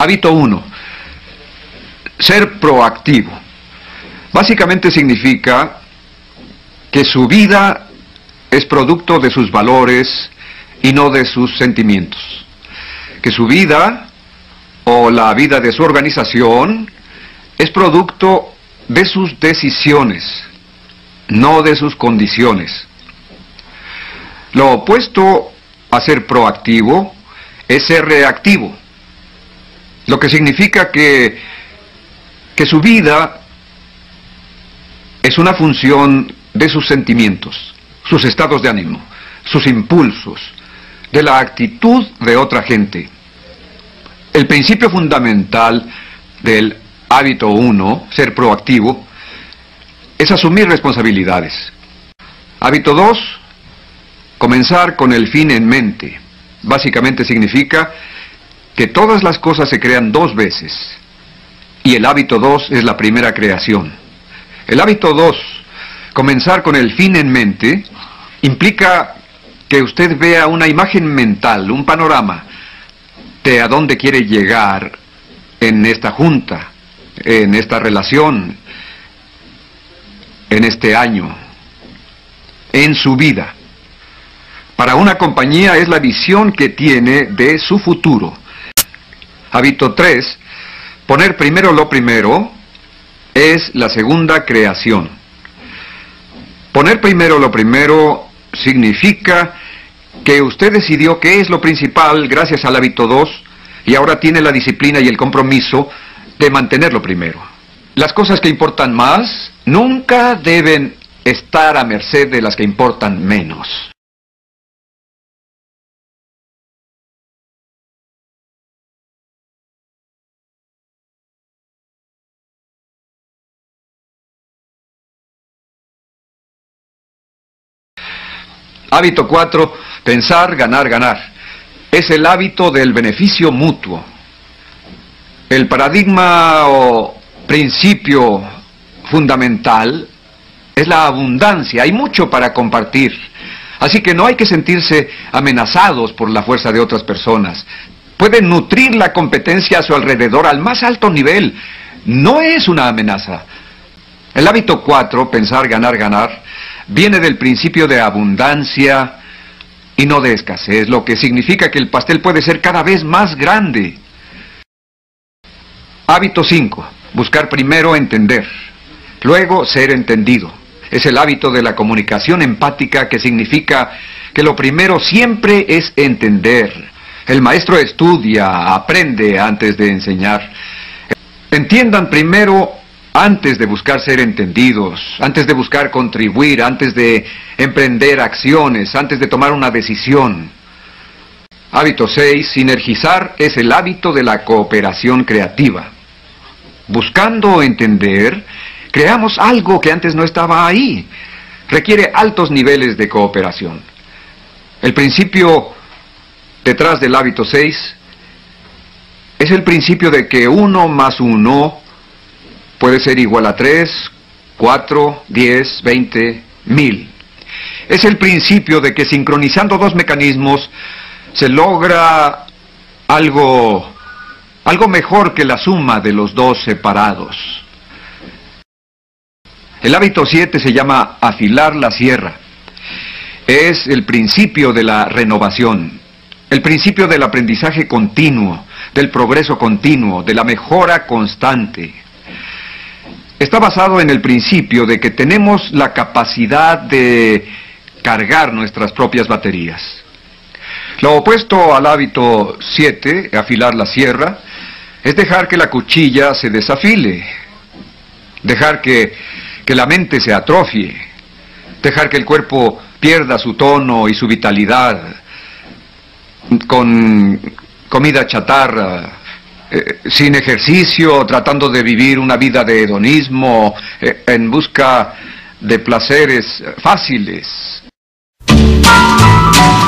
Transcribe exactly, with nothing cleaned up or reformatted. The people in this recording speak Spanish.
Hábito uno. Ser proactivo. Básicamente significa que su vida es producto de sus valores y no de sus sentimientos. Que su vida o la vida de su organización es producto de sus decisiones, no de sus condiciones. Lo opuesto a ser proactivo es ser reactivo, lo que significa que, que su vida es una función de sus sentimientos, sus estados de ánimo, sus impulsos, de la actitud de otra gente. El principio fundamental del hábito uno, ser proactivo, es asumir responsabilidades. Hábito dos, comenzar con el fin en mente. Básicamente significa que todas las cosas se crean dos veces. Y el hábito dos es la primera creación. El hábito dos, comenzar con el fin en mente, implica que usted vea una imagen mental, un panorama de a dónde quiere llegar en esta junta, en esta relación, en este año, en su vida. Para una compañía es la visión que tiene de su futuro. Hábito tres, poner primero lo primero, es la segunda creación. Poner primero lo primero significa que usted decidió qué es lo principal gracias al hábito dos y ahora tiene la disciplina y el compromiso de mantenerlo primero. Las cosas que importan más nunca deben estar a merced de las que importan menos. Hábito cuatro, pensar, ganar, ganar. Es el hábito del beneficio mutuo. El paradigma o principio fundamental es la abundancia. Hay mucho para compartir. Así que no hay que sentirse amenazados por la fuerza de otras personas. Pueden nutrir la competencia a su alrededor al más alto nivel. No es una amenaza. El hábito cuatro, pensar, ganar, ganar, viene del principio de abundancia y no de escasez, lo que significa que el pastel puede ser cada vez más grande. Hábito cinco. Buscar primero entender, luego ser entendido. Es el hábito de la comunicación empática, que significa que lo primero siempre es entender. El maestro estudia, aprende antes de enseñar. Entiendan primero antes de buscar ser entendidos, antes de buscar contribuir, antes de emprender acciones, antes de tomar una decisión. Hábito seis. Sinergizar es el hábito de la cooperación creativa. Buscando entender, creamos algo que antes no estaba ahí. Requiere altos niveles de cooperación. El principio detrás del hábito seis es el principio de que uno más uno puede ser igual a tres, cuatro, diez, veinte, mil. Es el principio de que sincronizando dos mecanismos se logra algo, algo mejor que la suma de los dos separados. El hábito siete se llama afilar la sierra. Es el principio de la renovación, el principio del aprendizaje continuo, del progreso continuo, de la mejora constante. Está basado en el principio de que tenemos la capacidad de cargar nuestras propias baterías. Lo opuesto al hábito siete, afilar la sierra, es dejar que la cuchilla se desafile, dejar que, que la mente se atrofie, dejar que el cuerpo pierda su tono y su vitalidad con comida chatarra, Eh, sin ejercicio, tratando de vivir una vida de hedonismo, eh, en busca de placeres fáciles.